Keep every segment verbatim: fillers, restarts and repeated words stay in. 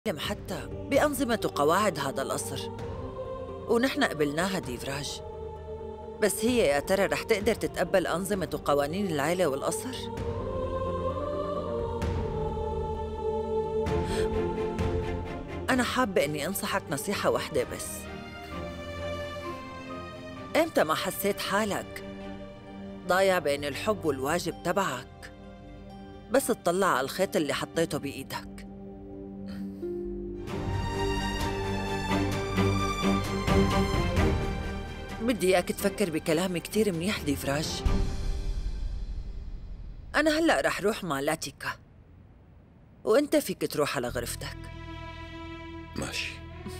حتى بأنظمة وقواعد هذا القصر، ونحن قبلناها ديفراج. بس هي يا ترى رح تقدر تتقبل أنظمة وقوانين العيلة والقصر؟ أنا حابة إني أنصحك نصيحة واحدة بس. إمتى ما حسيت حالك ضايع بين الحب والواجب تبعك، بس تطلع على الخيط اللي حطيته بإيدك. بدي إياك تفكر بكلامي كتير منيح ديفراج. أنا هلأ رح روح مع لاتيكا، وأنت فيك تروح على غرفتك. ماشي.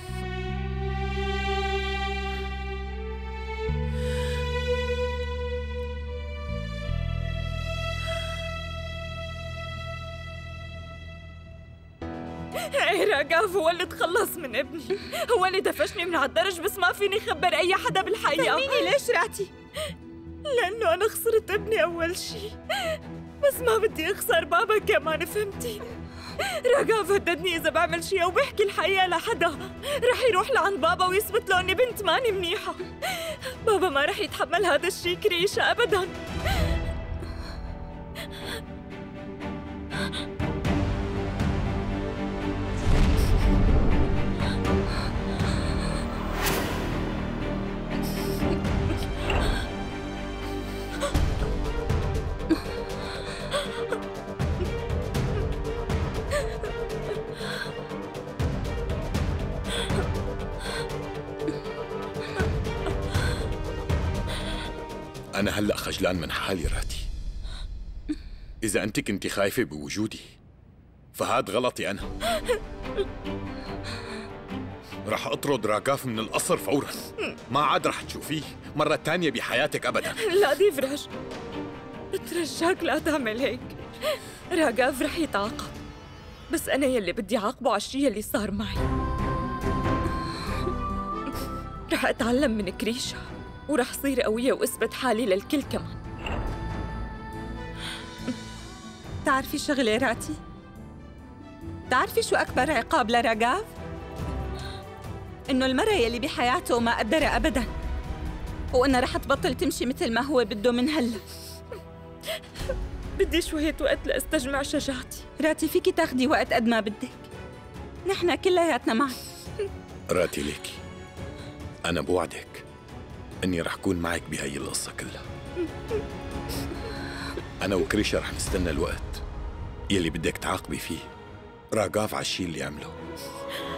ايه راغاف هو اللي تخلص من ابني، هو اللي دفشني من هالدرج، بس ما فيني خبر اي حدا بالحقيقة. فهميني ليش راتي؟ لأنه أنا خسرت ابني أول شي، بس ما بدي أخسر بابا كمان، فهمتي؟ راغاف هددني إذا بعمل شي أو بحكي الحقيقة لحدا رح يروح لعند بابا ويثبت له إني بنت ماني منيحة. بابا ما رح يتحمل هذا الشي كريشة أبداً. أنا هلأ خجلان من حالي راتي. إذا أنت كنتي خايفة بوجودي فهاد غلطي أنا. رح أطرد راغاف من القصر فوراً، ما عاد رح تشوفيه مرة تانية بحياتك أبداً. لا ديفراج، بترجاك لا تعمل هيك. راغاف رح يتعاقب، بس أنا يلي بدي عاقبه على الشي اللي صار معي. رح أتعلم من كريشة ورح صير قوية وأثبت حالي للكل كمان. تعرفي شغلة راتي؟ تعرفي شو أكبر عقاب لراغاف؟ إنه المرة يلي بحياته ما قدرها أبداً، وإنها رح تبطل تمشي مثل ما هو بده من هلا. بدي شوية وقت لأستجمع شجاعتي. راتي فيكي تاخدي وقت قد ما بدك، نحن كلياتنا معك. راتي ليكي، أنا بوعدك إني رح كون معك بهاي القصة كلها. أنا وكريشة رح نستنى الوقت يلي بدك تعاقبي فيه راغاف على الشي اللي عمله.